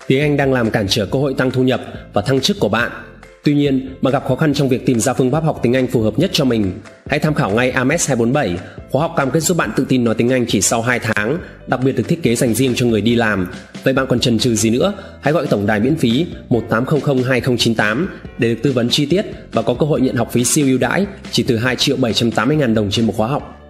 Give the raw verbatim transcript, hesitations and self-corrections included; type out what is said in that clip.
Tiếng Anh đang làm cản trở cơ hội tăng thu nhập và thăng chức của bạn. Tuy nhiên, mà gặp khó khăn trong việc tìm ra phương pháp học tiếng Anh phù hợp nhất cho mình, hãy tham khảo ngay a em e ét hai bốn bảy, khóa học cam kết giúp bạn tự tin nói tiếng Anh chỉ sau hai tháng, đặc biệt được thiết kế dành riêng cho người đi làm. Vậy bạn còn chần chừ gì nữa? Hãy gọi tổng đài miễn phí một tám không không hai không chín tám để được tư vấn chi tiết và có cơ hội nhận học phí siêu ưu đãi chỉ từ hai triệu bảy trăm tám mươi ngàn đồng trên một khóa học.